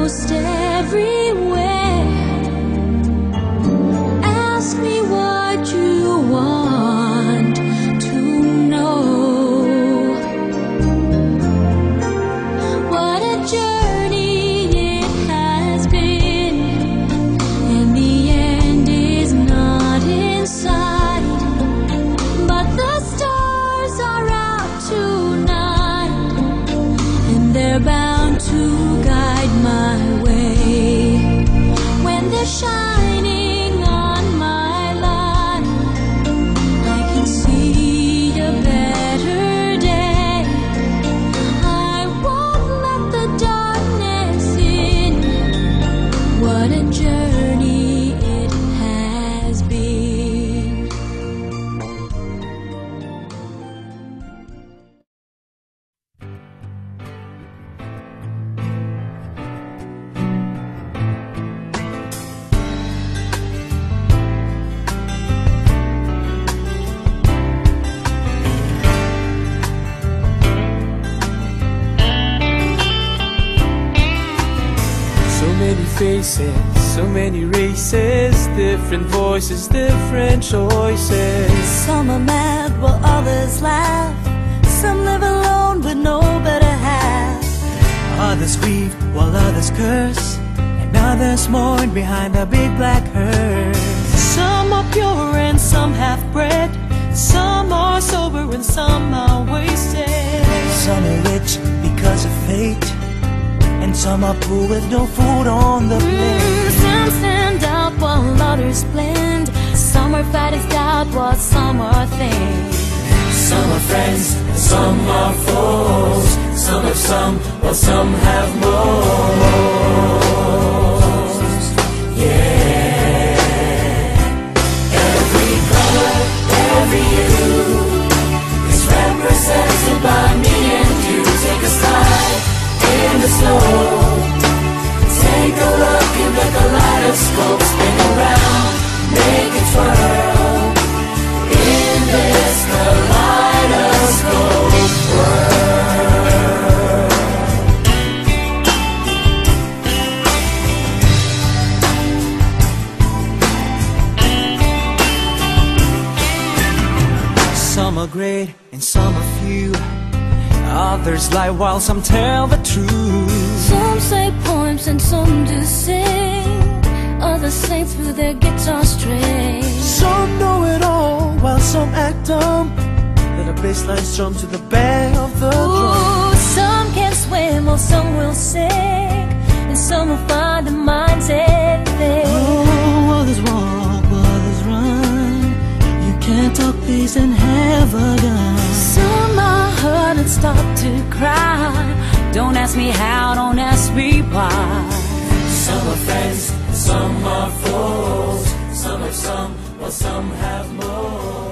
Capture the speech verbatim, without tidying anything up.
almost everywhere. Ask me what you want to know. What a journey it has been, and the end is not in sight. But the stars are out tonight, and they're bound to guide my way. When they're shining on my life, I can see a better day. I won't let the darkness in. What a journey it has been. So many faces, so many races, different voices, different choices. Some are mad while others laugh. Some live alone with no better half. Others weep while others curse, and others mourn behind the big black hearse. Some are pure and some half-bred. Some are sober and some are wasted. Some are rich because of fate, and some are poor with no food on the plate. Mm, some stand out while others blend. Some are fat as doubt while some are thin. Some are friends, and some are foes. Some have some, while some have most. Yeah. Every color, every hue is represented by me and you. Take a slide in the snow. Take a look in the kaleidoscope. Spin around, make it twirl in this kaleidoscope world. Some are great and some are few. Others lie while some tell the truth. Some say poems and some do sing. Others sing through their guitar strings. Some know it all while some act dumb. Let a bass line strum to the bang of the drum. Ooh, some can swim or some will sing, and some will find the mindset thing. Oh, others walk, others run. You can't talk peace and have a gun. Some are hurt and start to cry. Don't ask me how, don't ask me why. Some are friends, some are foes. Some have some, while some have more.